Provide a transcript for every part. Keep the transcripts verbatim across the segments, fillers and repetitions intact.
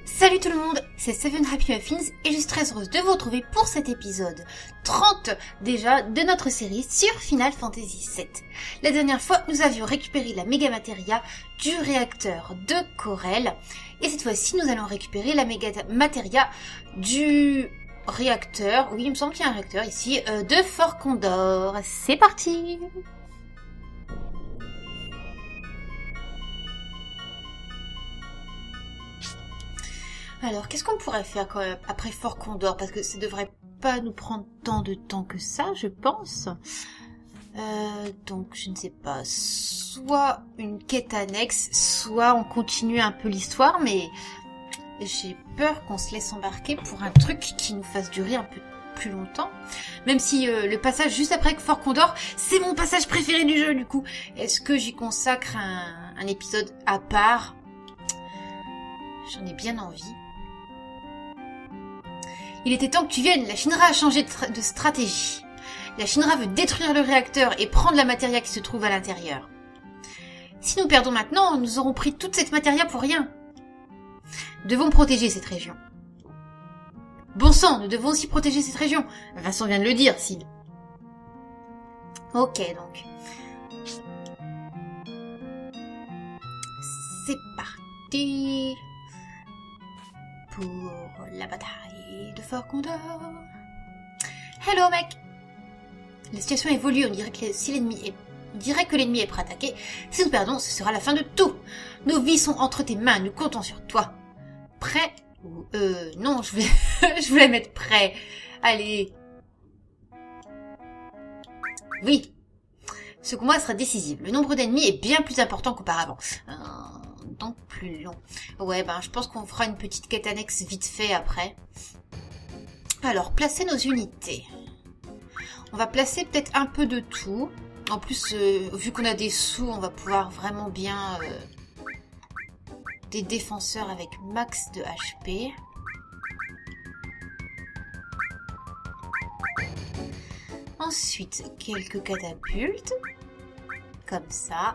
Salut tout le monde, c'est Seven Happy Muffins et je suis très heureuse de vous retrouver pour cet épisode trente déjà de notre série sur Final Fantasy sept. La dernière fois, nous avions récupéré la Mega Materia du réacteur de Corel et cette fois-ci, nous allons récupérer la Mega Materia du réacteur, oui il me semble qu'il y a un réacteur ici, euh, de Fort Condor. C'est parti! Alors, qu'est-ce qu'on pourrait faire quand même après Fort Condor? Parce que ça devrait pas nous prendre tant de temps que ça, je pense. Euh, donc, je ne sais pas. Soit une quête annexe, soit on continue un peu l'histoire, mais j'ai peur qu'on se laisse embarquer pour un truc qui nous fasse durer un peu plus longtemps. Même si euh, le passage juste après Fort Condor, c'est mon passage préféré du jeu, du coup. Est-ce que j'y consacre un, un épisode à part? J'en ai bien envie. Il était temps que tu viennes, la Shinra a changé de, de stratégie. La Shinra veut détruire le réacteur et prendre la matéria qui se trouve à l'intérieur. Si nous perdons maintenant, nous aurons pris toute cette matéria pour rien. Nous devons protéger cette région. Bon sang, nous devons aussi protéger cette région. Vincent vient de le dire, Sid. Ok, donc. C'est parti pour la bataille de Fort Condor. Hello mec. La situation évolue, on dirait que si l'ennemi est... On dirait que l'ennemi est prêt à attaquer. Si nous perdons, ce sera la fin de tout. Nos vies sont entre tes mains, nous comptons sur toi. Prêt? Euh, non, je voulais... je voulais mettre prêt. Allez. Oui. Ce combat sera décisif. Le nombre d'ennemis est bien plus important qu'auparavant. Euh... donc plus long. Ouais, ben je pense qu'on fera une petite quête annexe vite fait après. Alors, placer nos unités. On va placer peut-être un peu de tout. En plus, euh, vu qu'on a des sous, on va pouvoir vraiment bien... Euh, des défenseurs avec max de H P. Ensuite, quelques catapultes. Comme ça.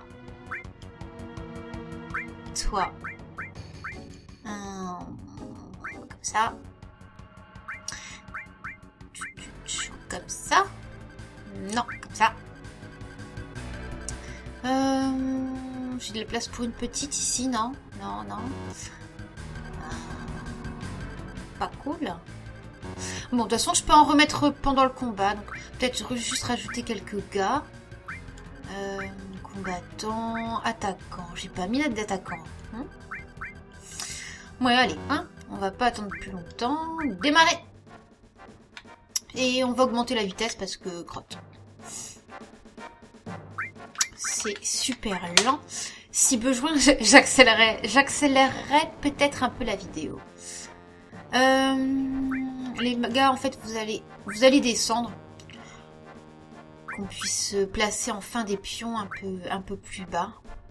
Toi. Hum, comme ça. Comme ça. Non, comme ça. Euh, J'ai de la place pour une petite ici, non? Non, non. Euh, pas cool. Bon, de toute façon, je peux en remettre pendant le combat. Donc, peut-être juste rajouter quelques gars. Euh, combattant, attaquant. J'ai pas mis d'attaquant. Hein? Ouais, allez, hein. On va pas attendre plus longtemps. Démarrer. Et on va augmenter la vitesse parce que crotte. C'est super lent. Si besoin, j'accélérerai, j'accélérerai peut-être un peu la vidéo. Euh, les gars, en fait, vous allez, vous allez descendre. Qu'on puisse placer enfin des pions un peu, un peu plus bas.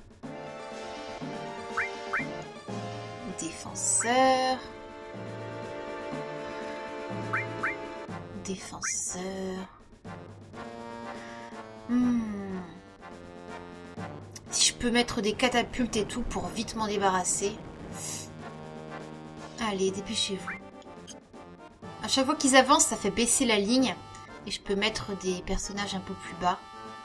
Défenseur. Défenseur. Hmm. Si je peux mettre des catapultes et tout pour vite m'en débarrasser. Allez, dépêchez-vous. À chaque fois qu'ils avancent, ça fait baisser la ligne. Et je peux mettre des personnages un peu plus bas.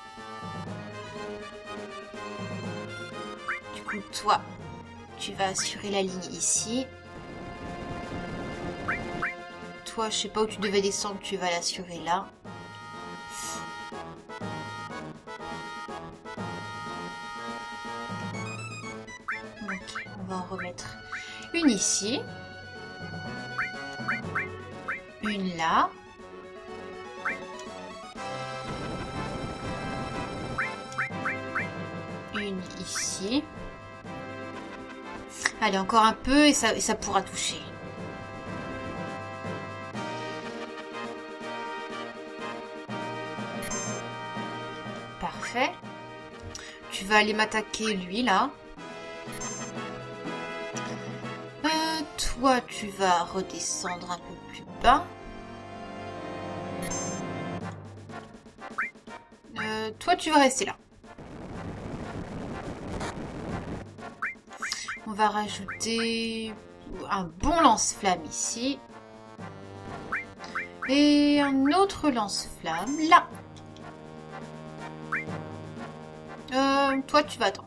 Du coup, toi, tu vas assurer la ligne ici. Toi, je sais pas où tu devais descendre, tu vas l'assurer là. Ok, on va en remettre une ici. Une là. Une ici. Allez, encore un peu et ça, et ça pourra toucher. Parfait. Tu vas aller m'attaquer lui là. Euh, toi, tu vas redescendre un peu plus bas. Euh, toi, tu vas rester là. On va rajouter un bon lance-flamme ici. Et un autre lance-flamme là. Euh, toi, tu vas attendre.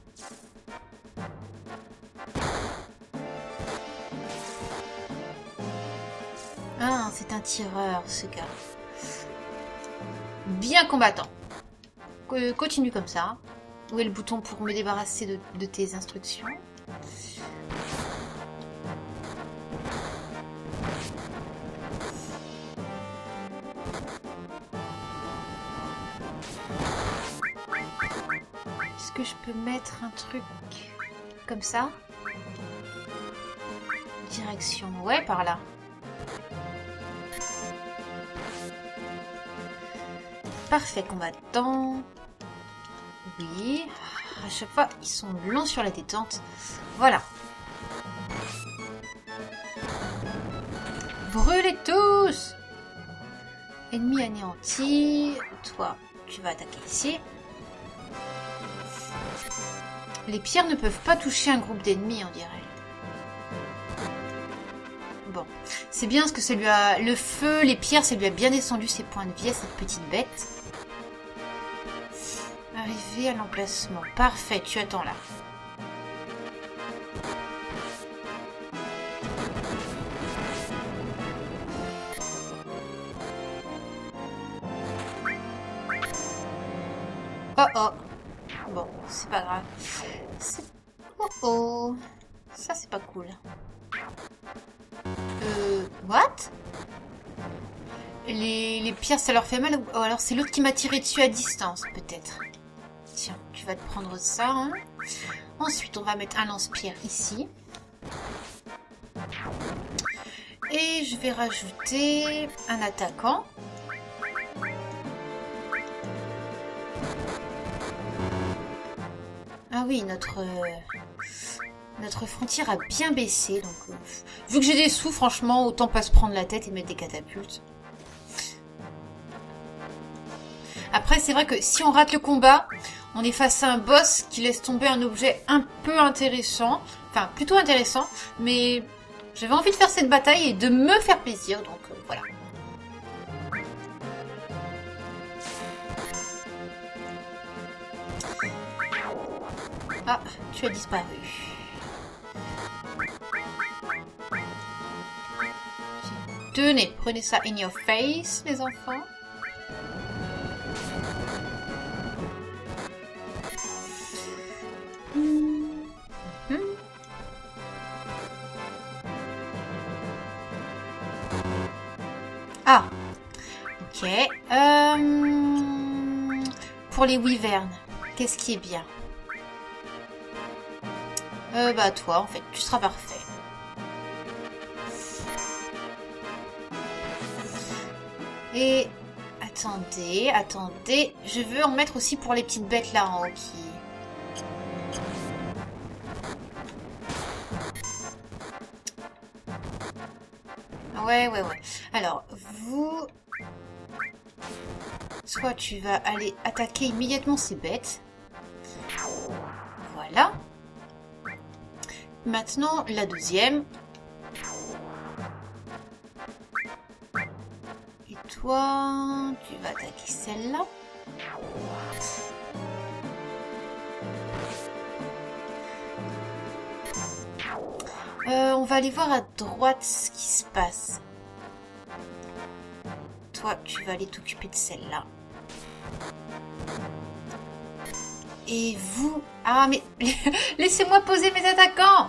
Ah, c'est un tireur, ce gars. Bien combattant. Continue comme ça. Où est le bouton pour me débarrasser de, de tes instructions? Est-ce que je peux mettre un truc comme ça? Direction, ouais, par là. Parfait, combattant. Oui. À chaque fois, ils sont longs sur la détente. Voilà. Brûlez tous! Ennemi anéanti. Toi, tu vas attaquer ici. Les pierres ne peuvent pas toucher un groupe d'ennemis, on dirait. Bon. C'est bien parce que ça lui a... Le feu, les pierres, ça lui a bien descendu ses points de vie à cette petite bête. Arrivé à l'emplacement. Parfait, tu attends là. Oh oh. Bon, c'est pas grave. Oh oh. Ça, c'est pas cool. Euh... What? Les, les pierres, ça leur fait mal? Ou alors c'est l'autre qui m'a tiré dessus à distance, peut-être. Tiens, tu vas te prendre ça. Hein. Ensuite, on va mettre un lance-pierre ici. Et je vais rajouter un attaquant. Ah oui, notre, euh, notre frontière a bien baissé. Donc, euh, vu que j'ai des sous, franchement, autant pas se prendre la tête et mettre des catapultes. Après, c'est vrai que si on rate le combat, on est face à un boss qui laisse tomber un objet un peu intéressant. Enfin, plutôt intéressant. Mais j'avais envie de faire cette bataille et de me faire plaisir. Donc, euh, voilà. Ah, tu as disparu. Tenez, prenez ça in your face, les enfants. Ah, ok. Euh, pour les wyverns, qu'est-ce qui est bien? euh, Bah toi, en fait, tu seras parfait. Et attendez, attendez, je veux en mettre aussi pour les petites bêtes là en haut qui... Ouais, ouais, ouais. Alors, vous... Soit tu vas aller attaquer immédiatement ces bêtes. Voilà. Maintenant, la deuxième. Et toi, tu vas attaquer celle-là. Euh, on va aller voir à droite ce qui se passe. Toi, tu vas aller t'occuper de celle-là. Et vous... Ah, mais... Laissez-moi poser mes attaquants.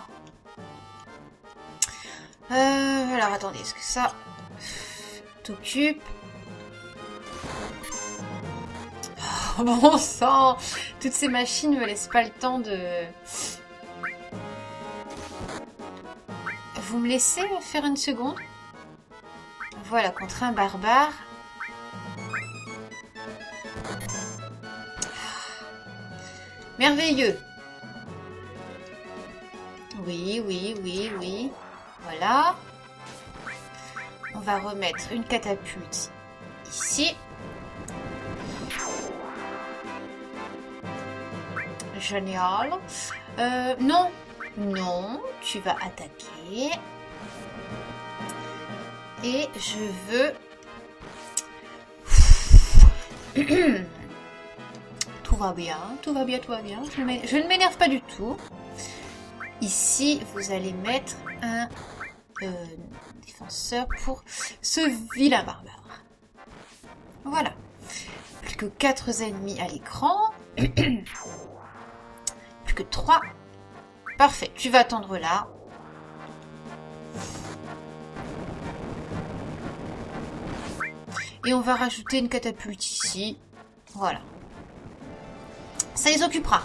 euh, Alors, attendez, est-ce que ça... T'occupe. Oh, bon sang. Toutes ces machines ne me laissent pas le temps de... Vous me laissez faire une seconde? Voilà, contre un barbare. Merveilleux. Oui, oui, oui, oui. Voilà. On va remettre une catapulte ici. Génial. Euh, non. Non, tu vas attaquer. Et je veux... Tout va bien, tout va bien, tout va bien. Je, je ne m'énerve pas du tout. Ici, vous allez mettre un euh, défenseur pour ce vilain barbare. Voilà. Plus que quatre ennemis à l'écran. Plus que trois. Parfait, tu vas attendre là. Et on va rajouter une catapulte ici. Voilà. Ça les occupera.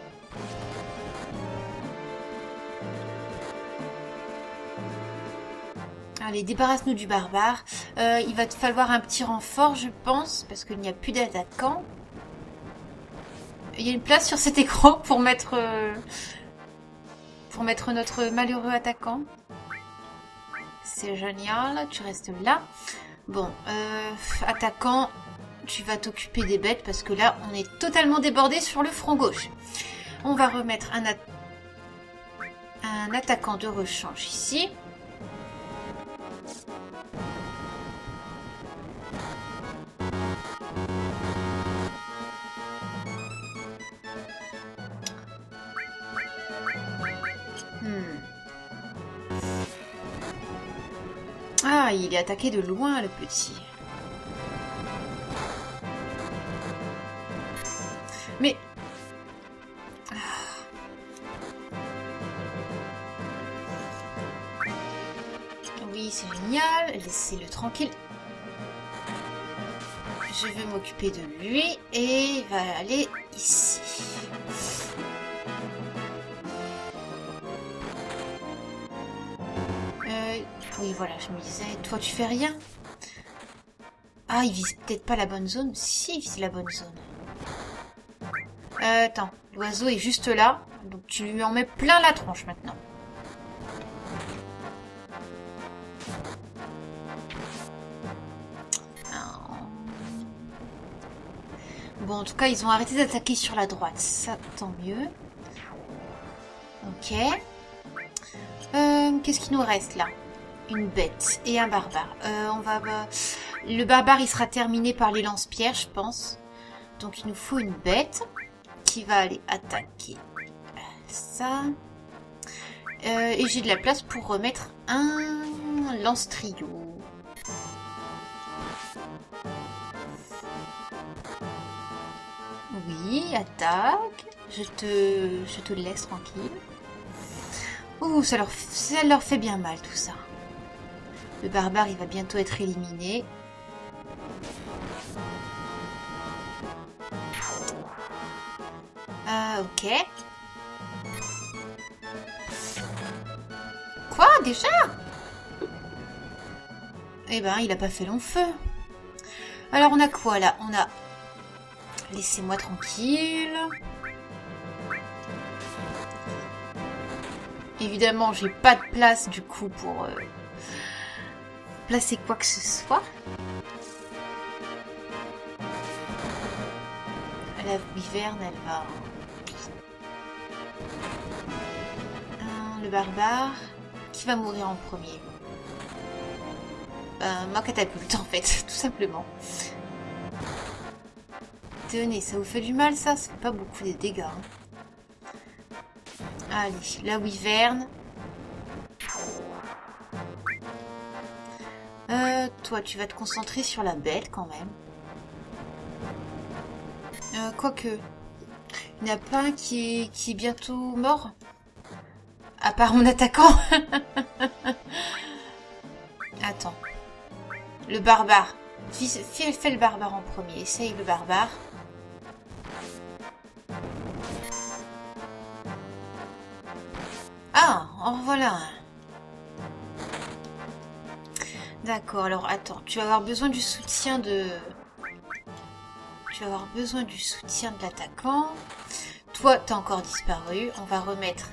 Allez, débarrasse-nous du barbare. Euh, il va te falloir un petit renfort, je pense, parce qu'il n'y a plus d'attaquants. Il y a une place sur cet écran pour mettre, euh, pour mettre notre malheureux attaquant. C'est génial, tu restes là. Bon, euh, attaquant, tu vas t'occuper des bêtes parce que là, on est totalement débordé sur le front gauche. On va remettre un, at un attaquant de rechange ici. Ah, il est attaqué de loin, le petit. Mais... Ah. Oui, c'est génial. Laissez-le tranquille. Je vais m'occuper de lui et il va aller ici. Euh... Oui, voilà, je me disais, toi tu fais rien. Ah, il vise peut-être pas la bonne zone. Si, il vise la bonne zone. Euh, attends, l'oiseau est juste là. Donc tu lui en mets plein la tronche maintenant. Bon, en tout cas, ils ont arrêté d'attaquer sur la droite. Ça, tant mieux. Ok. Euh, Qu'est-ce qu'il nous reste là? Une bête et un barbare. Euh, on va... Bah, le barbare, il sera terminé par les lance-pierres, je pense. Donc, il nous faut une bête qui va aller attaquer ça. Euh, et j'ai de la place pour remettre un lance-trio. Oui, attaque. Je te, je te laisse tranquille. Ouh, ça leur, ça leur fait bien mal tout ça. Le barbare, il va bientôt être éliminé. Ah, ok. Quoi, déjà? Eh ben, il a pas fait long feu. Alors, on a quoi, là? On a... Laissez-moi tranquille. Évidemment, j'ai pas de place, du coup, pour... Euh... placer quoi que ce soit. La wyverne, elle va... Le barbare... Qui va mourir en premier? Ben, ma catapulte, en fait, tout simplement. Tenez, ça vous fait du mal, ça? Ça fait pas beaucoup de dégâts. Hein. Allez, la wyverne. Euh, toi, tu vas te concentrer sur la bête, quand même. Euh, quoique... Il n'y en a pas un qui est, qui est bientôt mort? À part mon attaquant. Attends. Le barbare. Fais, fais le barbare en premier. Essaye le barbare. Ah, en voilà. D'accord, alors attends. Tu vas avoir besoin du soutien de... Tu vas avoir besoin du soutien de l'attaquant. Toi, t'as encore disparu. On va remettre...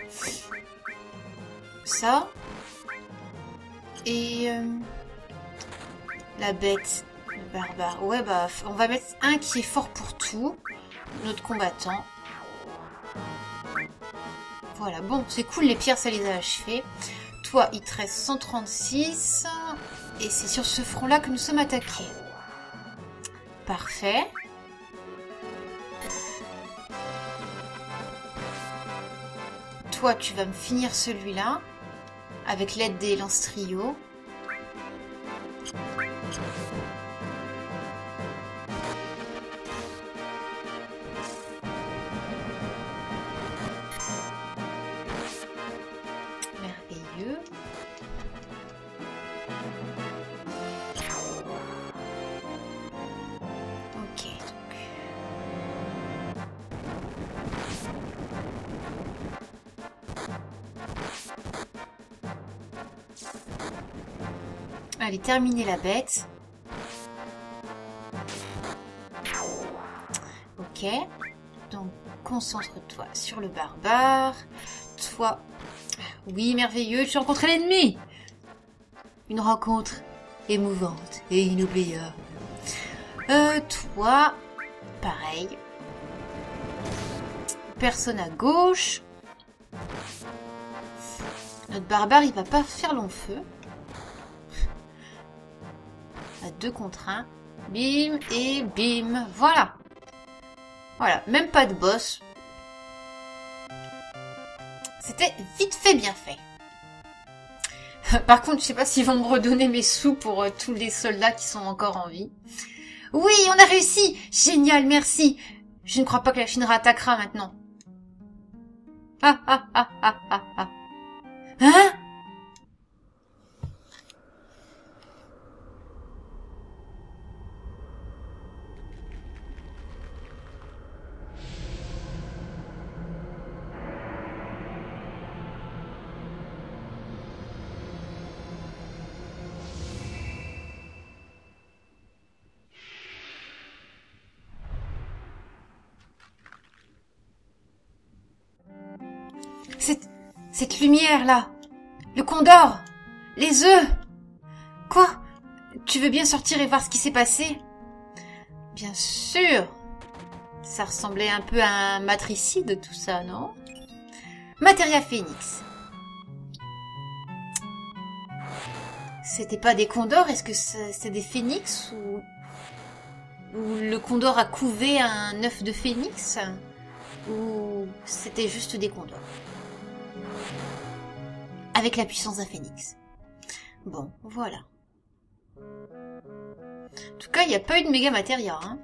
ça. Et... Euh, la bête, le barbare. Ouais, bah, on va mettre un qui est fort pour tout. Notre combattant. Voilà, bon, c'est cool, les pierres, ça les a achevées. Toi, il te reste cent trente-six. Et c'est sur ce front-là que nous sommes attaqués. Parfait. Toi, tu vas me finir celui-là. Avec l'aide des lance-trio. Merveilleux. Ok, donc. Allez, terminer la bête. Ok. Donc, concentre-toi sur le barbare. Toi... Oui, merveilleux, tu as rencontré l'ennemi. Une rencontre émouvante et inoubliable. Euh, toi... Pareil. Personne à gauche. Notre barbare, il va pas faire long feu. À deux contre un. Bim et bim. Voilà. Voilà. Même pas de boss. C'était vite fait, bien fait. Par contre, je sais pas s'ils vont me redonner mes sous pour euh, tous les soldats qui sont encore en vie. Oui, on a réussi. Génial, merci. Je ne crois pas que la Shinra attaquera maintenant. Ah ah ah ah ah ah. Hein? Cette, cette lumière-là, le condor, les œufs. Quoi? Tu veux bien sortir et voir ce qui s'est passé? Bien sûr. Ça ressemblait un peu à un matricide, tout ça, non? Materia Phoenix. C'était pas des condors? Est-ce que c'est des phénix ou... ou le condor a couvé un œuf de phénix? Ou c'était juste des condors? Avec la puissance d'un phénix. Bon, voilà. En tout cas, il n'y a pas eu de méga matéria, hein.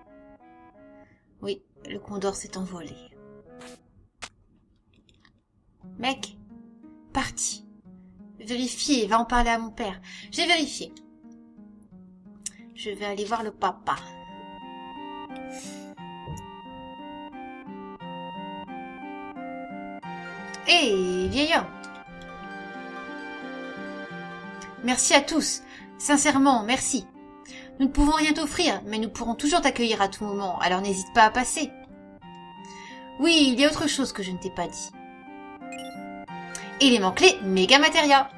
Oui, le condor s'est envolé. Mec, parti. Vérifiez, va en parler à mon père. J'ai vérifié. Je vais aller voir le papa. Hé, vieil homme. Merci à tous. Sincèrement, merci. Nous ne pouvons rien t'offrir, mais nous pourrons toujours t'accueillir à tout moment, alors n'hésite pas à passer. Oui, il y a autre chose que je ne t'ai pas dit. Élément clé, méga matéria.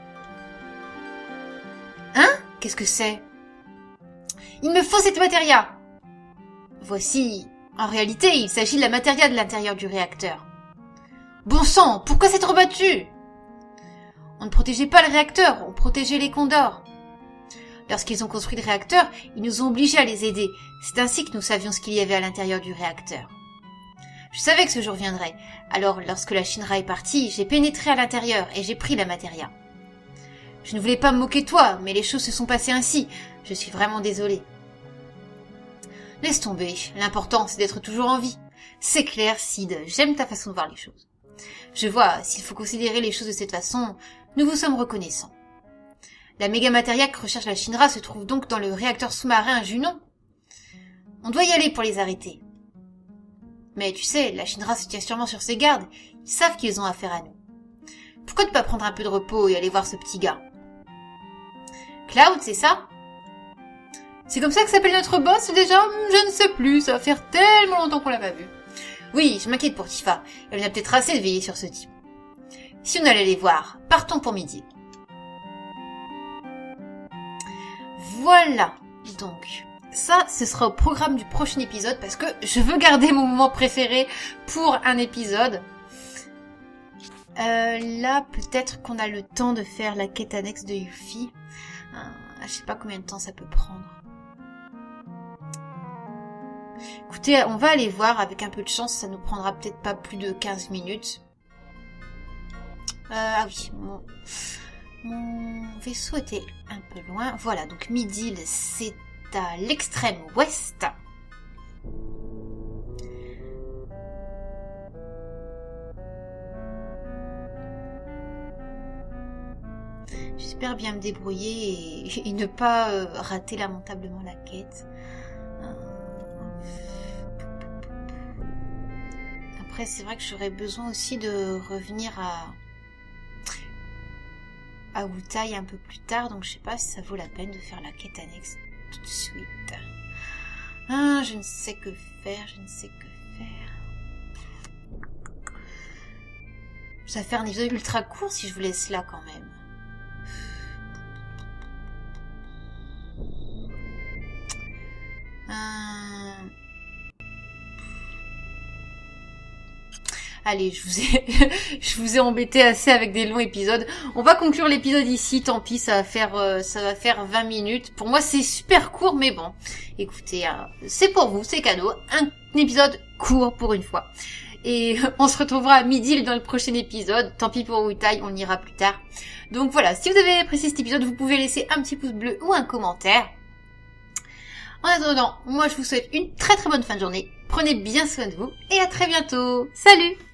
Hein? Qu'est-ce que c'est? Il me faut cette matéria. Voici. En réalité, il s'agit de la matéria de l'intérieur du réacteur. Bon sang, pourquoi s'être rebattu? On ne protégeait pas le réacteur, on protégeait les condors. Lorsqu'ils ont construit le réacteur, ils nous ont obligés à les aider. C'est ainsi que nous savions ce qu'il y avait à l'intérieur du réacteur. Je savais que ce jour viendrait. Alors, lorsque la Shinra est partie, j'ai pénétré à l'intérieur et j'ai pris la matéria. Je ne voulais pas me moquer de toi, mais les choses se sont passées ainsi. Je suis vraiment désolée. Laisse tomber. L'important, c'est d'être toujours en vie. C'est clair, Sid. J'aime ta façon de voir les choses. Je vois, s'il faut considérer les choses de cette façon, nous vous sommes reconnaissants. La méga matéria que recherche la Shinra se trouve donc dans le réacteur sous-marin Junon. On doit y aller pour les arrêter. Mais tu sais, la Shinra se tient sûrement sur ses gardes. Ils savent qu'ils ont affaire à nous. Pourquoi ne pas prendre un peu de repos et aller voir ce petit gars? Cloud, c'est ça? C'est comme ça que s'appelle notre boss déjà? Je ne sais plus, ça va faire tellement longtemps qu'on l'a pas vu. Oui, je m'inquiète pour Tifa. Elle en a peut-être assez de veiller sur ce type. Si on allait les voir, partons pour midi. Voilà, donc... ça, ce sera au programme du prochain épisode parce que je veux garder mon moment préféré pour un épisode. Euh, là, peut-être qu'on a le temps de faire la quête annexe de Yuffie. Euh, je sais pas combien de temps ça peut prendre. Écoutez, on va aller voir. Avec un peu de chance, ça nous prendra peut-être pas plus de quinze minutes. Euh, ah oui, mon, mon vaisseau était un peu loin. Voilà, donc Midil, c'est à l'extrême ouest. J'espère bien me débrouiller et, et ne pas euh, rater lamentablement la quête. Euh... Après, c'est vrai que j'aurais besoin aussi de revenir à à Wutai un peu plus tard, donc je sais pas si ça vaut la peine de faire la quête annexe tout de suite. Ah, je ne sais que faire, je ne sais que faire. Ça va faire un épisode ultra court si je vous laisse là quand même. Euh... Allez, je vous ai, je vous ai embêté assez avec des longs épisodes. On va conclure l'épisode ici. Tant pis, ça va faire, euh, ça va faire vingt minutes. Pour moi, c'est super court, mais bon. Écoutez, euh, c'est pour vous, c'est cadeau. Un épisode court pour une fois. Et on se retrouvera à midi dans le prochain épisode. Tant pis pour Wutai, on ira plus tard. Donc voilà, si vous avez apprécié cet épisode, vous pouvez laisser un petit pouce bleu ou un commentaire. En attendant, moi je vous souhaite une très très bonne fin de journée. Prenez bien soin de vous et à très bientôt. Salut!